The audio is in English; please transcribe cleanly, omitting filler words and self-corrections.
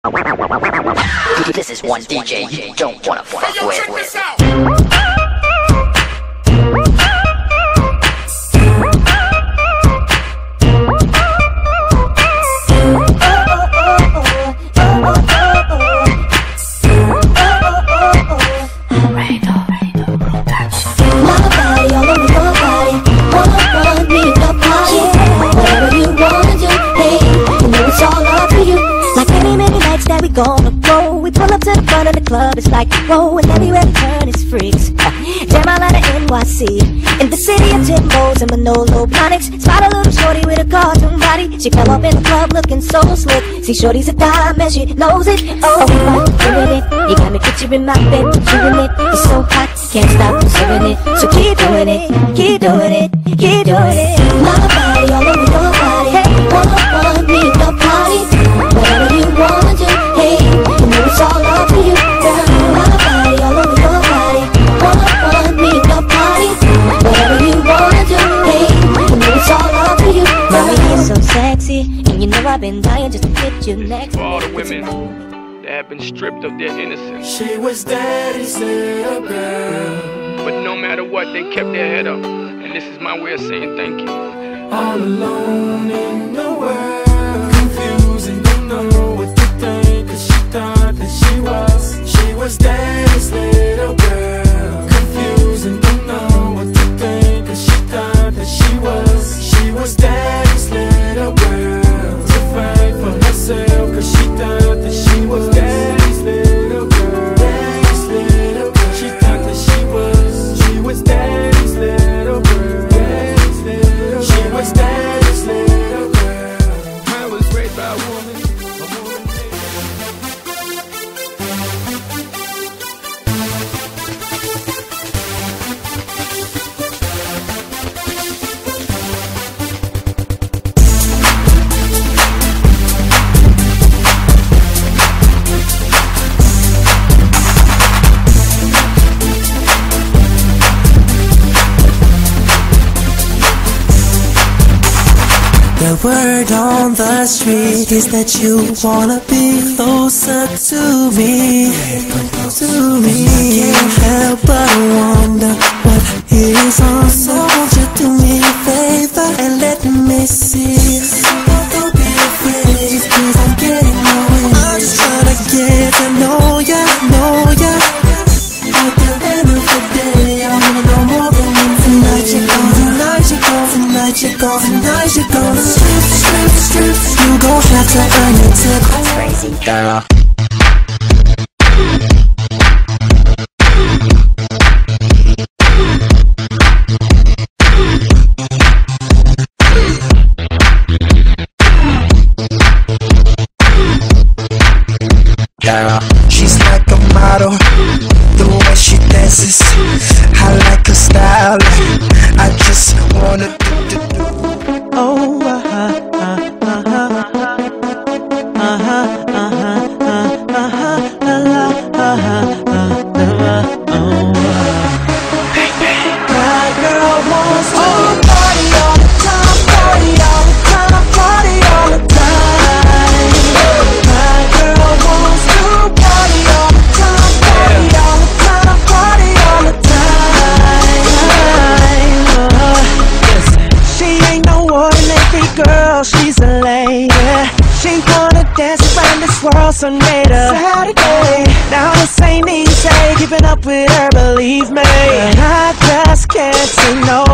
This is one DJ you don't wanna fuck with. Gonna go, we pull up to the front of the club. It's like, whoa, and everywhere we turn is freaks. Damn, I out of NYC, in the city of Timbos and Manolo Blahniks. Spot a little shorty with a cartoon body. She fell off in the club looking so slick. See, shorty's a dime and she knows it. Oh, doing it, you got me picturing my bed, doing it. It's so hot, can't stop doing it. So keep doing it, keep doing it, keep doing it. My body all over your body. Hey, one me the party, whatever you wanna do. Hey, you know it's all up to you, girl. My body all over your body. One me the party, whatever you wanna do. Hey, you know it's all up to you, girl. Mommy, you're so sexy, and you know I've been dying just to get you next. For all the women that have been stripped of their innocence. She was daddy's little girl, but no matter what, they kept their head up. And this is my way of saying thank you. All alone in the world, confused and don't know what to think, 'cause she thought that she was daddy's little girl. Confused and don't know what to think, 'cause she thought that she was daddy's little girl. To fight for herself, 'cause she thought that she was daddy's little girl. Daddy's little girl. She thought that she was daddy's little girl. Daddy's little girl. She was daddy's little girl. I was raised by a woman. The word on the street is that you wanna be closer to me, Can't help but wonder what is on. So won't you do me a favor and let me see? Don't be afraid, 'cause I'm getting nowhere. I'm just trying to get to know ya. At the end of the day, I wanna know more than one. Tonight you're gonna strip. You gon' have to earn your tip. That's crazy, girl. She's like a model, the way she dances, I like her style. I just wanna do. Oh, my girl wants to party all the time, party all the time, party all the time. My girl wants to party all the time, party all the time, party all the time. She ain't no ordinary girl, she's a lady. She wanna dance around this world, so made a Saturday. Now this ain't easy, keeping up with her, believe me. I just can't say no.